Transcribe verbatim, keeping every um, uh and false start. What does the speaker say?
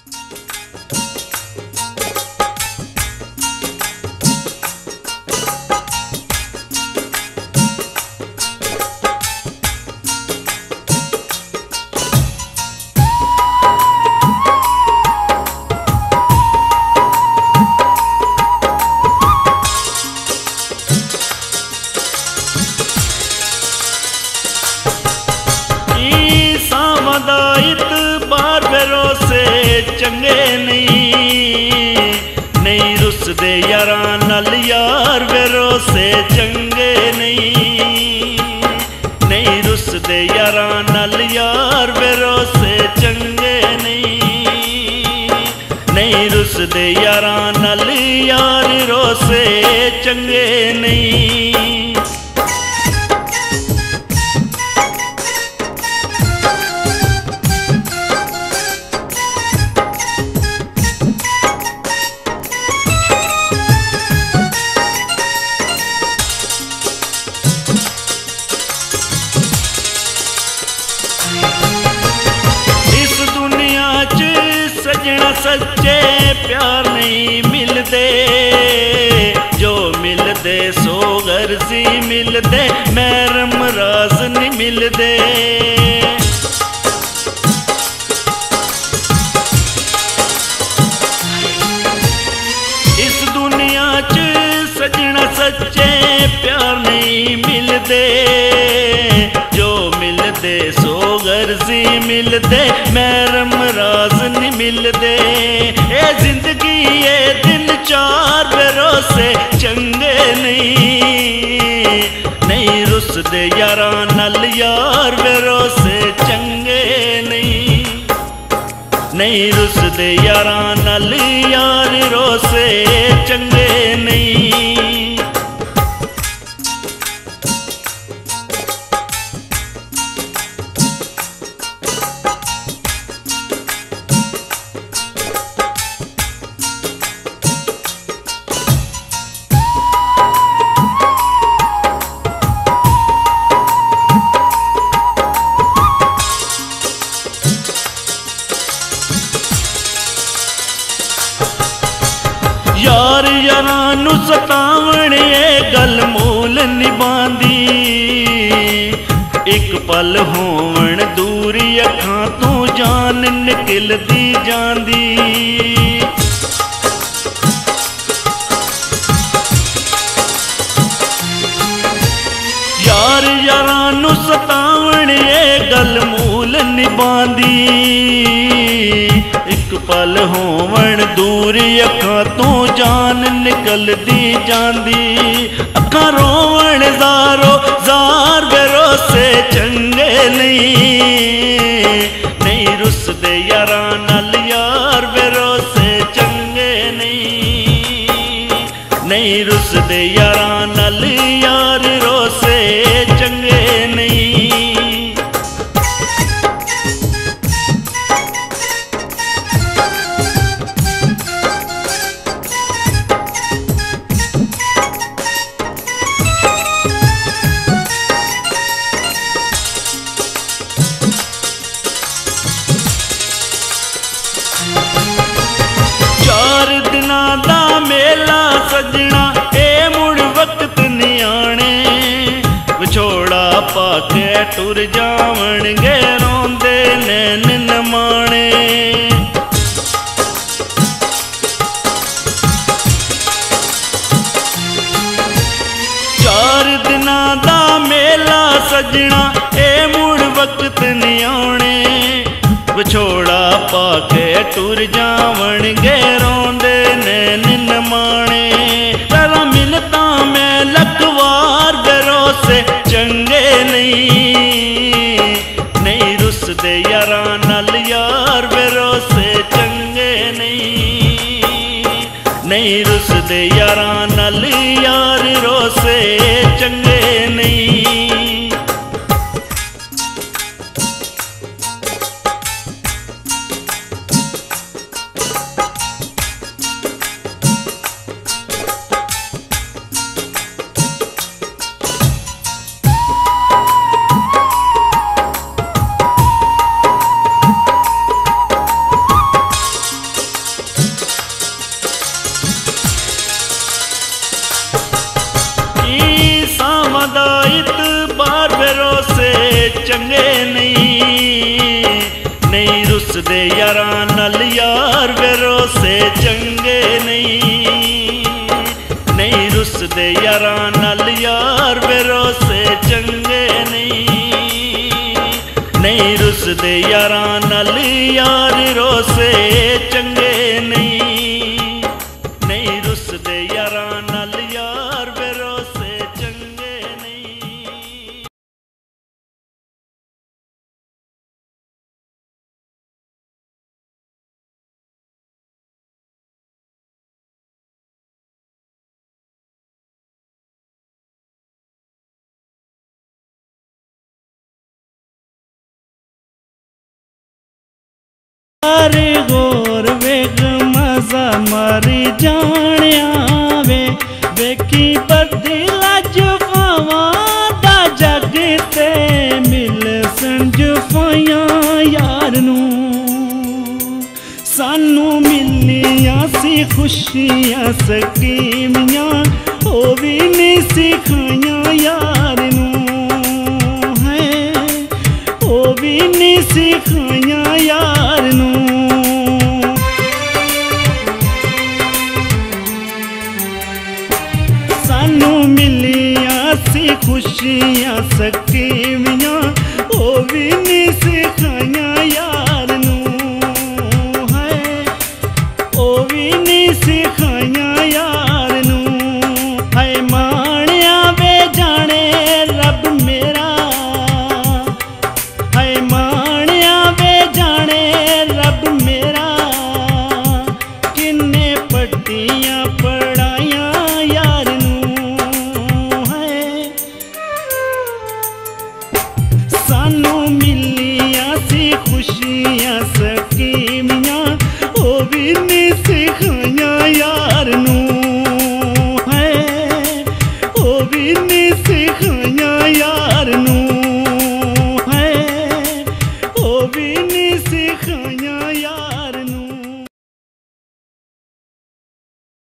चंगे नहीं नहीं रुसदे यारा नल यार भरोसे चंगे नहीं नहीं रुसदे यारा नल यार भरोसे चंगे नहीं नहीं रुसदे यारा नल यार रोसे चंगे नहीं। सच्चे प्यार नहीं मिलते जो मिलते सो गर्जी मिलते मैरम राज नहीं मिलते। इस दुनिया च सजना सच्चे प्यार नहीं मिलते जो मिलते सो गर्जी मिलते मैरम राज नहीं मिलते। ए जिंदगी ये दिन चार भरोसे चंगे नहीं नहीं रुसदे यारा नल यार भरोसे चंगे नहीं नहीं रुसदे यारा नल यार रोसे चंगे नहीं। यार यारा नू सतावण ये गल मूल निभांदी एक पल होवण दूरी अखां तू जान निकलदी जांदी। यार यारा नू सतावण ये गल मूल निभांदी एक पल होवण दूरी अखां तू जान निकलदी जांदी। अखां रोवण ज़ारो ज़ार भरोसे चंगे नहीं नहीं रुसदे यारा नल यार भरोसे चंगे नहीं नहीं रुसदे यारा नल यार रोसे चंगे नहीं। चार दिना दा मेला सजना ए मुड़ वक्त नहीं आने विछोड़ा पाके टुर जावण गे रोंदे नैन न माणे। चार दिना दा मेला सजना ए मुड़ वक्त नहीं आने विछोड़ा पाके टुर जावण गे रोंदे नैन न माणे। तेरा मिलता मैं लखवार भरोसे चंगे नहीं नहीं रुसदे यारा नल यार भरोसे चंगे नहीं नहीं रुसदे यारा नल यार रोसे चंगे नहीं। नहीं, नहीं रुसदे यारां नाल यार भरोसे चंगे नहीं, नहीं रुसदे यारां नाल यार भरोसे चंगे नहीं, नहीं रुसदे यारां नाल यार रोसे चंगे नहीं, नहीं रुसदे यारां नाल यार भरोसे चंगे नहीं। सारे गोर वेग मजा मारी जानिया वे, वेखी बदला जुफावां दा जग ते मिल सन जुफायां यार नू, सानू मिलियां सी खुशियां सकीमियां ओ भी नहीं सिखाइयां यार नू, है ओ भी नहीं सिखाइयां यार नू। सानू मिलियां सी खुशियां